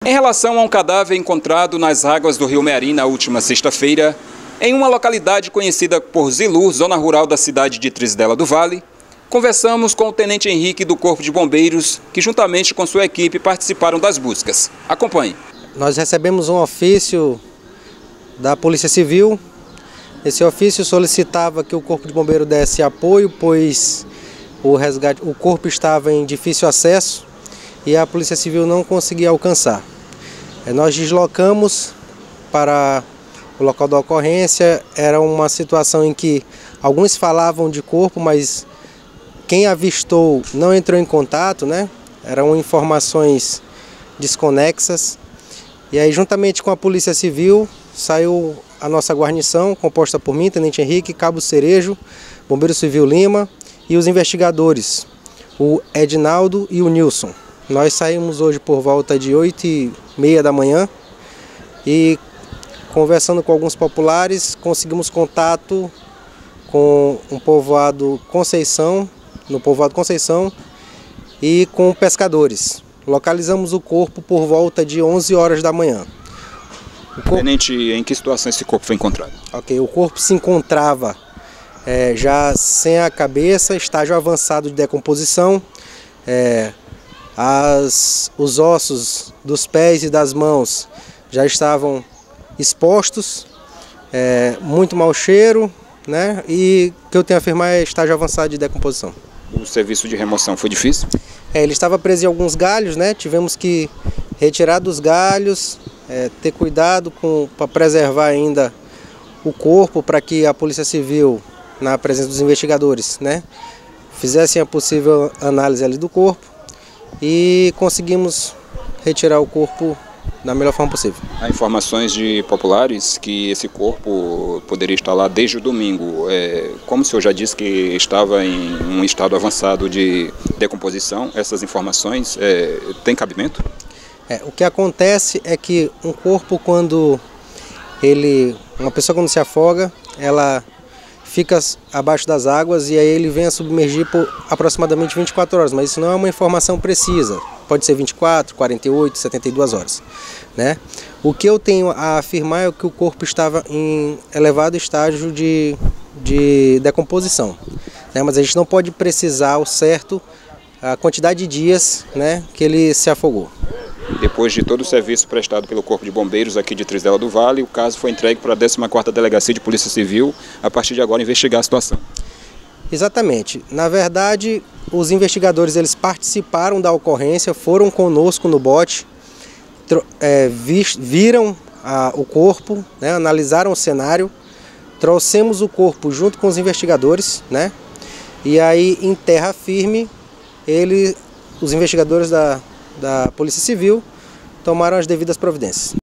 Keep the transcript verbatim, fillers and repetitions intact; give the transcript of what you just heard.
Em relação a um cadáver encontrado nas águas do rio Mearim na última sexta-feira, em uma localidade conhecida por Zilu, zona rural da cidade de Trizedela do Vale, conversamos com o Tenente Henrique do Corpo de Bombeiros, que juntamente com sua equipe participaram das buscas. Acompanhe. Nós recebemos um ofício da Polícia Civil. Esse ofício solicitava que o Corpo de Bombeiro desse apoio, pois o, resgate, o corpo estava em difícil acesso e a Polícia Civil não conseguia alcançar. Nós deslocamos para o local da ocorrência. Era uma situação em que alguns falavam de corpo, mas quem avistou não entrou em contato, né? Eram informações desconexas. E aí, juntamente com a Polícia Civil, saiu a nossa guarnição, composta por mim, Tenente Henrique, Cabo Cerejo, Bombeiro Civil Lima e os investigadores, o Edinaldo e o Nilson. Nós saímos hoje por volta de oito e meia da manhã e, conversando com alguns populares, conseguimos contato com um povoado Conceição, no povoado Conceição, e com pescadores. Localizamos o corpo por volta de onze horas da manhã. O corpo... Tenente, em que situação esse corpo foi encontrado? Ok, o corpo se encontrava é, já sem a cabeça, estágio avançado de decomposição. É, as, os ossos dos pés e das mãos já estavam expostos, é, muito mau cheiro, né? E o que eu tenho a afirmar é estágio avançado de decomposição. O serviço de remoção foi difícil? É, ele estava preso em alguns galhos, né? Tivemos que retirar dos galhos, é, ter cuidado para preservar ainda o corpo, para que a Polícia Civil, na presença dos investigadores, né, fizessem a possível análise ali do corpo e conseguimos retirar o corpo da melhor forma possível. Há informações de populares que esse corpo poderia estar lá desde o domingo. É, como o senhor já disse que estava em um estado avançado de decomposição, essas informações é, têm cabimento? É, o que acontece é que um corpo, quando ele, uma pessoa quando se afoga, ela fica abaixo das águas e aí ele vem a submergir por aproximadamente vinte e quatro horas, mas isso não é uma informação precisa. Pode ser vinte e quatro, quarenta e oito, setenta e duas horas, né? O que eu tenho a afirmar é que o corpo estava em elevado estágio de, de decomposição, né? Mas a gente não pode precisar ao certo a quantidade de dias, né, que ele se afogou. Depois de todo o serviço prestado pelo Corpo de Bombeiros aqui de Trizedela do Vale, o caso foi entregue para a décima quarta Delegacia de Polícia Civil, a partir de agora investigar a situação. Exatamente. Na verdade, os investigadores eles participaram da ocorrência, foram conosco no bote, é, viram a, o corpo, né, analisaram o cenário, trouxemos o corpo junto com os investigadores, né, e aí em terra firme, ele, os investigadores da, da Polícia Civil tomaram as devidas providências.